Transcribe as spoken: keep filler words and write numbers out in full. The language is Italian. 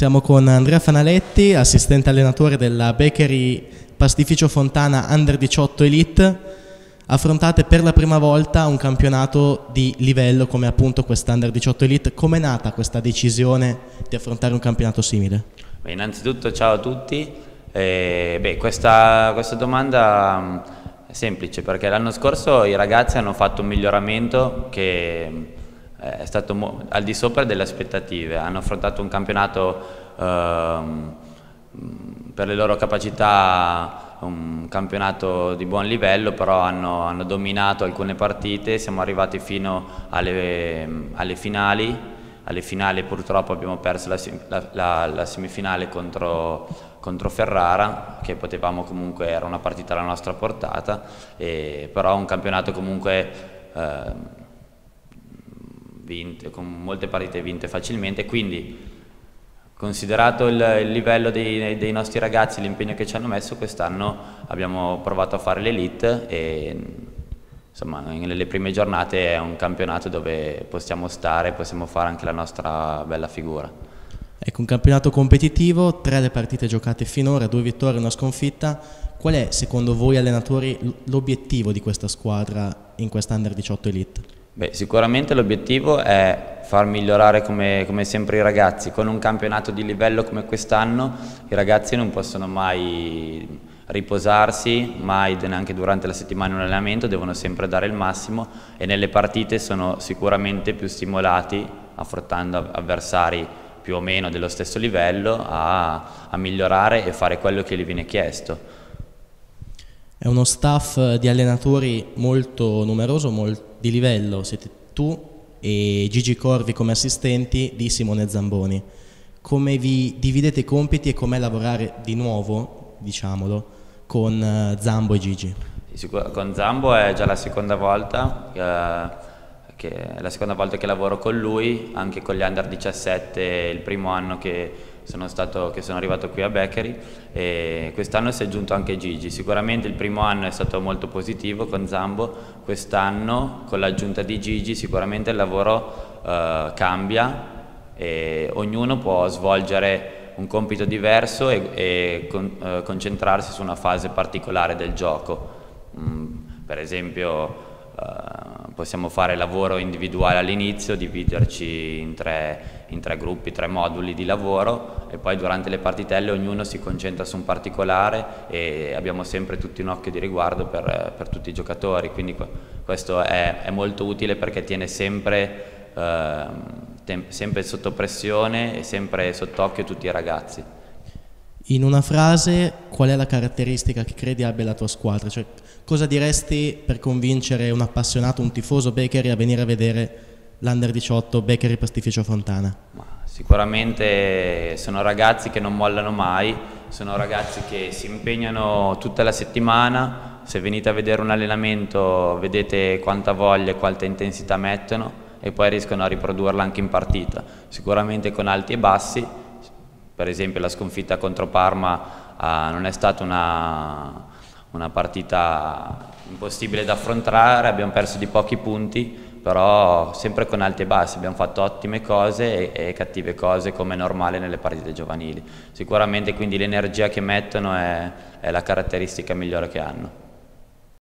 Siamo con Andrea Fanaletti, assistente allenatore della Becchery Pastificio Fontana Under diciotto Elite. Affrontate per la prima volta un campionato di livello come appunto quest'Under diciotto Elite. Com'è nata questa decisione di affrontare un campionato simile? Beh, innanzitutto ciao a tutti. Eh, beh, questa, questa domanda è semplice perché l'anno scorso i ragazzi hanno fatto un miglioramento che è stato al di sopra delle aspettative. Hanno affrontato un campionato ehm, per le loro capacità, un campionato di buon livello, però hanno, hanno dominato alcune partite. Siamo arrivati fino alle, alle finali. Alle finali purtroppo abbiamo perso la, la, la, la semifinale contro, contro Ferrara, che potevamo comunque, era una partita alla nostra portata, e, però un campionato comunque eh, vinte, con molte partite vinte facilmente. Quindi, considerato il, il livello dei, dei nostri ragazzi, l'impegno che ci hanno messo, quest'anno abbiamo provato a fare l'Elite e insomma nelle prime giornate è un campionato dove possiamo stare, possiamo fare anche la nostra bella figura. Ecco, un campionato competitivo, tre le partite giocate finora, due vittorie e una sconfitta. Qual è secondo voi allenatori l'obiettivo di questa squadra in questa Under diciotto Elite? Beh, sicuramente l'obiettivo è far migliorare come, come sempre i ragazzi. Con un campionato di livello come quest'anno i ragazzi non possono mai riposarsi, mai neanche durante la settimana in un allenamento, devono sempre dare il massimo e nelle partite sono sicuramente più stimolati, affrontando avversari più o meno dello stesso livello, a, a migliorare e fare quello che gli viene chiesto. È uno staff di allenatori molto numeroso, molto di livello. Siete tu e Gigi Corvi come assistenti di Simone Zamboni. Come vi dividete i compiti e com'è lavorare di nuovo, diciamolo, con Zambo e Gigi? Con Zambo è già la seconda volta, eh, che è la seconda volta che lavoro con lui, anche con gli Under diciassette, il primo anno che sono, stato, che sono arrivato qui a Becchery, e quest'anno si è aggiunto anche Gigi. Sicuramente il primo anno è stato molto positivo con Zambo, quest'anno con l'aggiunta di Gigi sicuramente il lavoro eh, cambia e ognuno può svolgere un compito diverso e, e con, eh, concentrarsi su una fase particolare del gioco. Mm, per esempio Uh, possiamo fare lavoro individuale all'inizio, dividerci in tre, in tre gruppi, tre moduli di lavoro e poi durante le partitelle ognuno si concentra su un particolare e abbiamo sempre tutti un occhio di riguardo per, per tutti i giocatori, quindi questo è, è molto utile perché tiene sempre, uh, sempre sotto pressione e sempre sott'occhio tutti i ragazzi. In una frase, qual è la caratteristica che credi abbia la tua squadra? Cioè, cosa diresti per convincere un appassionato, un tifoso Becchery a venire a vedere l'Under diciotto Becchery Pastificio Fontana? Ma sicuramente sono ragazzi che non mollano mai, sono ragazzi che si impegnano tutta la settimana. Se venite a vedere un allenamento vedete quanta voglia e quanta intensità mettono e poi riescono a riprodurla anche in partita, sicuramente con alti e bassi. Per esempio la sconfitta contro Parma eh, non è stata una, una partita impossibile da affrontare, abbiamo perso di pochi punti, però sempre con alti e bassi, abbiamo fatto ottime cose e, e cattive cose come è normale nelle partite giovanili. Sicuramente quindi l'energia che mettono è, è la caratteristica migliore che hanno.